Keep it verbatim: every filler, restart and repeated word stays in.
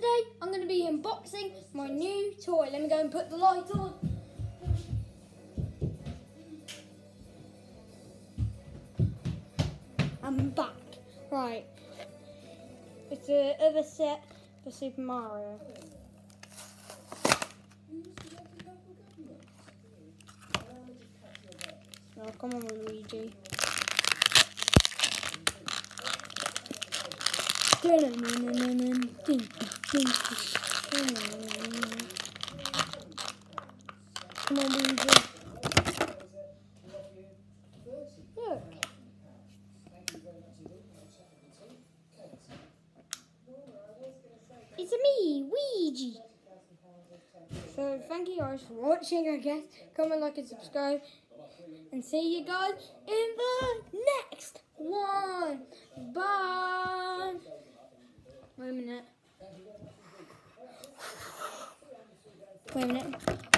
today I'm going to be unboxing my new toy. Let me go and put the light on. I'm back. Right. It's the other set for Super Mario. Oh, come on, Luigi. Come on, Luigi. Look. It's me, Luigi. So thank you guys for watching, I guess. Comment, like and subscribe. And see you guys in the next one. Bye. Wait a minute. Wait a minute.